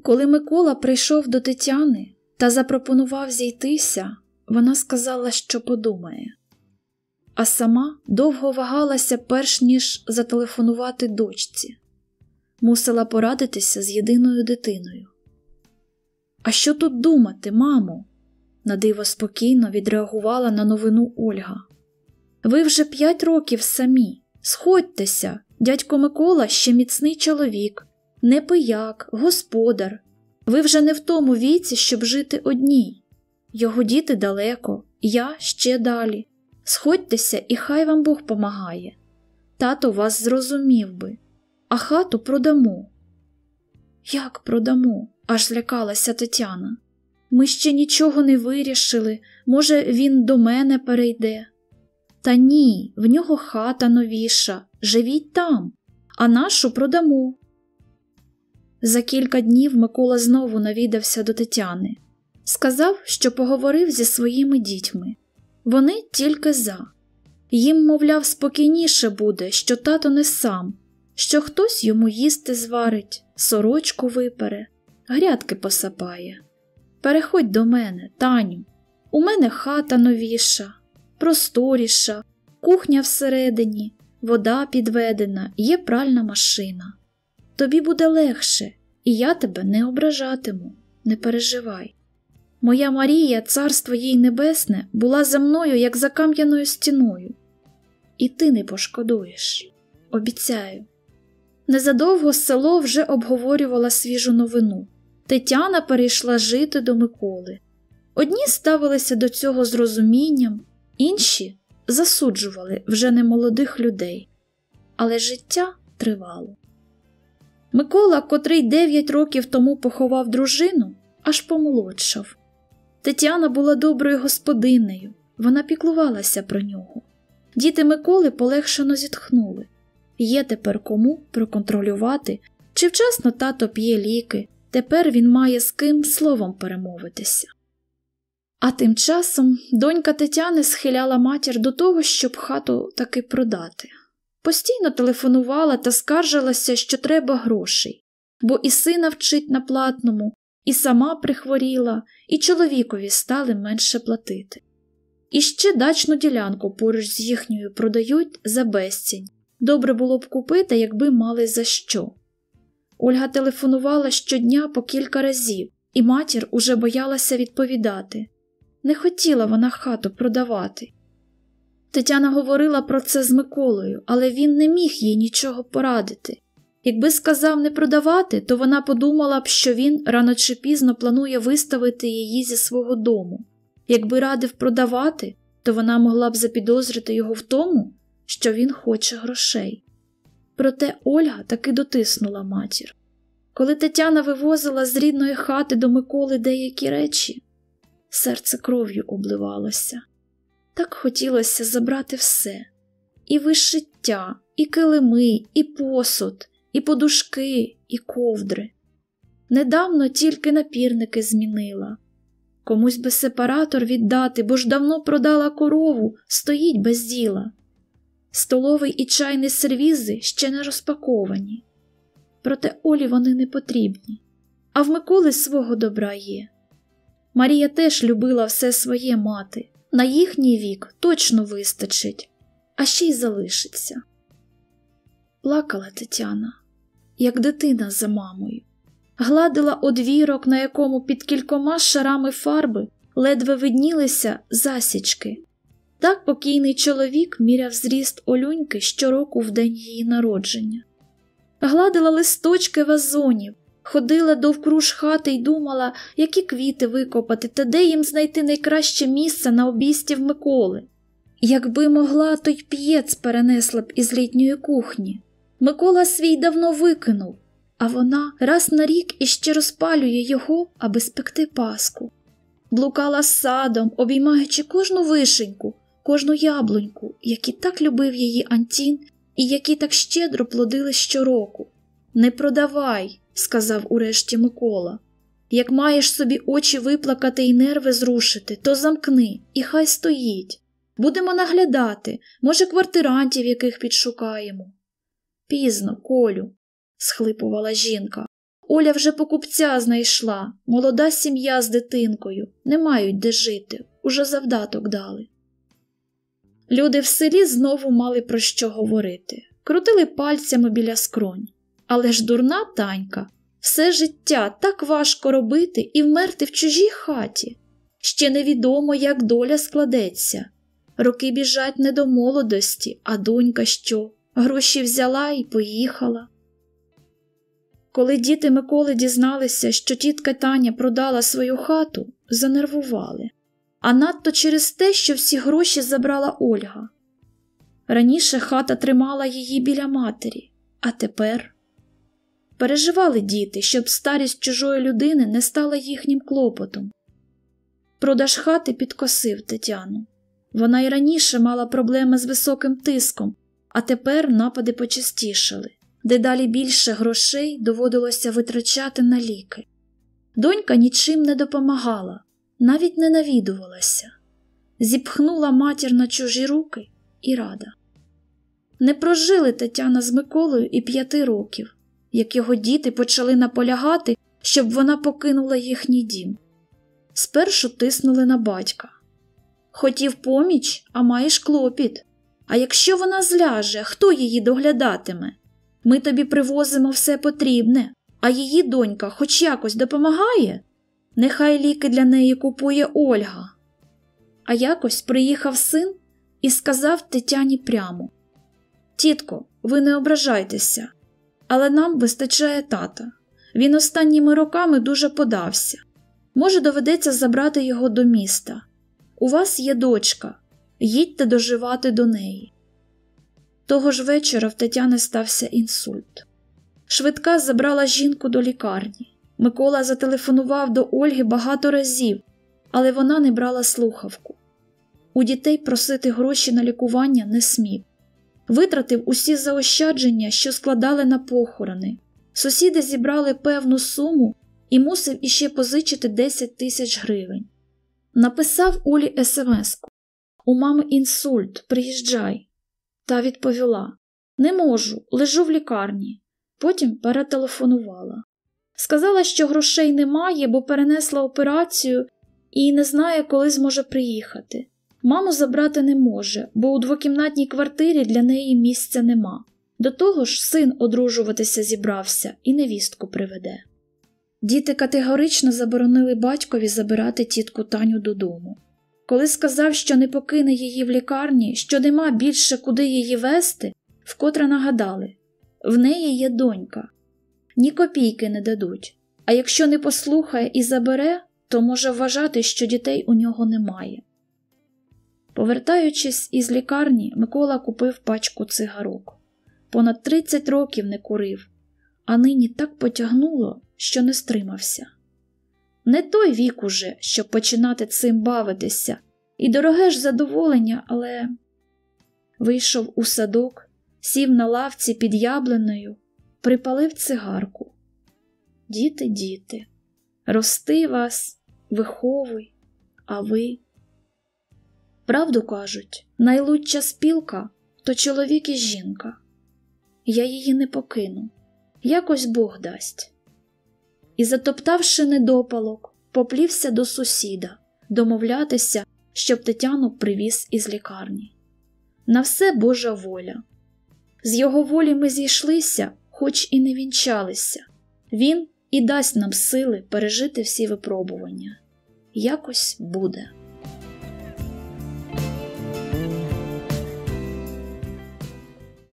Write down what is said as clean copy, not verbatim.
Коли Микола прийшов до Тетяни та запропонував зійтися, вона сказала, що подумає. А сама довго вагалася, перш ніж зателефонувати дочці. Мусила порадитися з єдиною дитиною. «А що тут думати, мамо?» – надиво спокійно відреагувала на новину Ольга. «Ви вже 5 років самі. Сходьтеся, дядько Микола ще міцний чоловік, не пияк, господар. Ви вже не в тому віці, щоб жити одній. Його діти далеко, я ще далі. Сходьтеся, і хай вам Бог помагає. Тато вас зрозумів би. А хату продамо». «Як продамо?» – аж злякалася Тетяна. «Ми ще нічого не вирішили, може, він до мене перейде». «Та ні, в нього хата новіша, живіть там, а нашу продамо». За кілька днів Микола знову навідався до Тетяни. Сказав, що поговорив зі своїми дітьми. Вони тільки за. Їм, мовляв, спокійніше буде, що тато не сам, що хтось йому їсти зварить, сорочку випере, грядки посапає. «Переходь до мене, Таню. У мене хата новіша, просторіша, кухня всередині, вода підведена, є пральна машина. Тобі буде легше, і я тебе не ображатиму, не переживай. Моя Марія, царство їй небесне, була за мною, як за кам'яною стіною. І ти не пошкодуєш. Обіцяю». Незадовго село вже обговорювало свіжу новину. Тетяна перейшла жити до Миколи. Одні ставилися до цього з розумінням, інші засуджували вже немолодих людей. Але життя тривало. Микола, котрий 9 років тому поховав дружину, аж помолодшав. Тетяна була доброю господинею, вона піклувалася про нього. Діти Миколи полегшено зітхнули. Є тепер кому проконтролювати, чи вчасно тато п'є ліки, тепер він має з ким словом перемовитися. А тим часом донька Тетяни схиляла матір до того, щоб хату таки продати. Постійно телефонувала та скаржилася, що треба грошей, бо і сина вчить на платному, і сама прихворіла, і чоловікові стали менше платити. І ще дачну ділянку поруч з їхньою продають за безцінь. Добре було б купити, якби мали за що. Ольга телефонувала щодня по кілька разів, і матір уже боялася відповідати. Не хотіла вона хату продавати. Тетяна говорила про це з Миколою, але він не міг їй нічого порадити. Якби сказав не продавати, то вона подумала б, що він рано чи пізно планує виставити її зі свого дому. Якби радив продавати, то вона могла б запідозрити його в тому, що він хоче грошей. Проте Ольга таки дотиснула матір. Коли Тетяна вивозила з рідної хати до Миколи деякі речі, серце кров'ю обливалося. Так хотілося забрати все. І вишиття, і килими, і посуд, і подушки, і ковдри. Недавно тільки напірники змінила. Комусь би сепаратор віддати, бо ж давно продала корову, стоїть без діла. Столовий і чайний сервізи ще не розпаковані. Проте Олі вони не потрібні. А в Миколи свого добра є. Марія теж любила все своє мати. На їхній вік точно вистачить, а ще й залишиться. Плакала Тетяна, як дитина за мамою. Гладила одвірок, на якому під кількома шарами фарби ледве виднілися засічки. Так покійний чоловік міряв зріст Олюньки щороку в день її народження. Гладила листочки вазонів, ходила довкруж хати й думала, які квіти викопати та де їм знайти найкраще місце на обійсті в Миколи. Якби могла, то й п'єц перенесла б із літньої кухні. Микола свій давно викинув, а вона раз на рік іще розпалює його, аби спекти паску. Блукала садом, обіймаючи кожну вишеньку, кожну яблуньку, які так любив її Антін і які так щедро плодили щороку. «Не продавай», – сказав урешті Микола. «Як маєш собі очі виплакати і нерви зрушити, то замкни, і хай стоїть. Будемо наглядати, може, квартирантів яких підшукаємо». «Пізно, Колю», – схлипувала жінка. Оля вже покупця знайшла, молода сім'я з дитинкою, не мають де жити, уже завдаток дали. Люди в селі знову мали про що говорити, крутили пальцями біля скронь. Але ж дурна Танька, все життя так важко робити і вмерти в чужій хаті. Ще невідомо, як доля складеться. Роки біжать не до молодості, а донька що? Гроші взяла і поїхала. Коли діти Миколи дізналися, що тітка Таня продала свою хату, занервували. А надто через те, що всі гроші забрала Ольга. Раніше хата тримала її біля матері, а тепер... Переживали діти, щоб старість чужої людини не стала їхнім клопотом. Продаж хати підкосив Тетяну. Вона й раніше мала проблеми з високим тиском, а тепер напади почастішали. Дедалі більше грошей доводилося витрачати на ліки. Донька нічим не допомагала, навіть не навідувалася. Зіпхнула матір на чужі руки і рада. Не прожили Тетяна з Миколою і 5 років, як його діти почали наполягати, щоб вона покинула їхній дім. Спершу тиснули на батька. Хотів поміч, а маєш клопіт. А якщо вона зляже, хто її доглядатиме? Ми тобі привозимо все потрібне, а її донька хоч якось допомагає? Нехай ліки для неї купує Ольга. А якось приїхав син і сказав Тетяні прямо: «Тітко, ви не ображайтеся, але нам вистачає тата. Він останніми роками дуже подався. Може, доведеться забрати його до міста. У вас є дочка, їдьте доживати до неї». Того ж вечора в Тетяни стався інсульт. Швидка забрала жінку до лікарні. Микола зателефонував до Ольги багато разів, але вона не брала слухавку. У дітей просити гроші на лікування не смів. Витратив усі заощадження, що складали на похорони. Сусіди зібрали певну суму і мусив іще позичити 10 тисяч гривень. Написав Олі смс-ку: «У мами інсульт, приїжджай». Та відповіла: «Не можу, лежу в лікарні». Потім перетелефонувала. Сказала, що грошей немає, бо перенесла операцію і не знає, коли зможе приїхати. Маму забрати не може, бо у двокімнатній квартирі для неї місця нема. До того ж, син одружуватися зібрався і невістку приведе. Діти категорично заборонили батькові забирати тітку Таню додому. Коли сказав, що не покине її в лікарні, що нема більше куди її вести, вкотре нагадали: в неї є донька. Ні копійки не дадуть, а якщо не послухає і забере, то може вважати, що дітей у нього немає. Повертаючись із лікарні, Микола купив пачку цигарок. Понад 30 років не курив, а нині так потягнуло, що не стримався. Не той вік уже, щоб починати цим бавитися, і дороге ж задоволення, але... Вийшов у садок, сів на лавці під яблунею, припалив цигарку. Діти, діти, рости вас, виховуй, а ви... Правду кажуть, найлучша спілка – то чоловік і жінка. Я її не покину, якось Бог дасть. І, затоптавши недопалок, поплівся до сусіда, домовлятися, щоб Тетяну привіз із лікарні. На все Божа воля. З його волі ми зійшлися, хоч і не вінчалися. Він і дасть нам сили пережити всі випробування. Якось буде.